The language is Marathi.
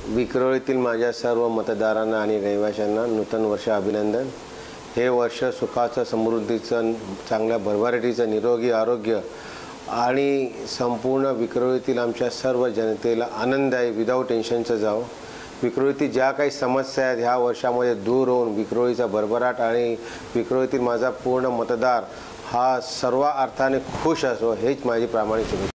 विक्रोळीतील माझ्या सर्व मतदारांना आणि रहिवाशांना नूतन वर्ष अभिनंदन। हे वर्ष सुखाचं, समृद्धीचं, चांगल्या भरभराटीचं, निरोगी आरोग्य आणि संपूर्ण विक्रोळीतील आमच्या सर्व जनतेला आनंददायी विदाऊट टेन्शनचं जावं। विक्रोळीतील ज्या काही समस्या आहेत ह्या वर्षामध्ये दूर होऊन विक्रोळीचा भरभराट आणि विक्रोळीतील माझा पूर्ण मतदार हा सर्व अर्थाने खुश असो, हेच माझी प्रामाणिक शुभेच्छा।